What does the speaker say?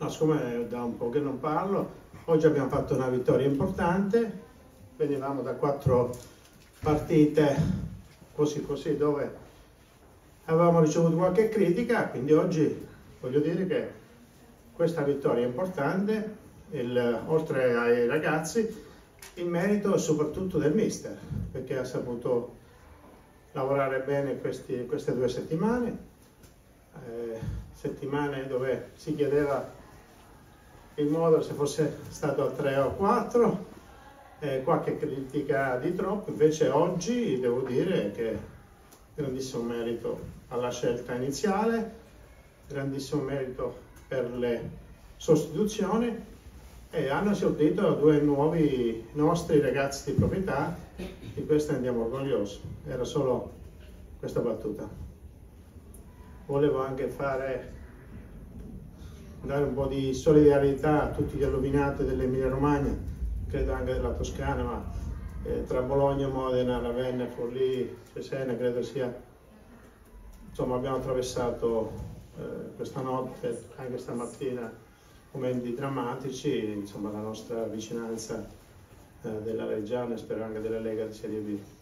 No, siccome da un po' che non parlo, oggi abbiamo fatto una vittoria importante, venivamo da 4 partite così dove avevamo ricevuto qualche critica, quindi oggi voglio dire che questa vittoria è importante, oltre ai ragazzi, il merito è soprattutto del mister, perché ha saputo lavorare bene queste 2 settimane, settimane dove si chiedeva il modo se fosse stato a 3 o 4, qualche critica di troppo, invece oggi devo dire che grandissimo merito alla scelta iniziale, grandissimo merito per le sostituzioni e hanno esordito 2 nuovi nostri ragazzi di proprietà, di questo andiamo orgogliosi. Era solo questa battuta. Volevo anche dare un po' di solidarietà a tutti gli alluvinati dell'Emilia Romagna, credo anche della Toscana, ma tra Bologna, Modena, Ravenna, Forlì, Cesena, credo sia, insomma abbiamo attraversato questa notte, anche stamattina, momenti drammatici, insomma la nostra vicinanza della Reggiana e spero anche della Lega di Serie B.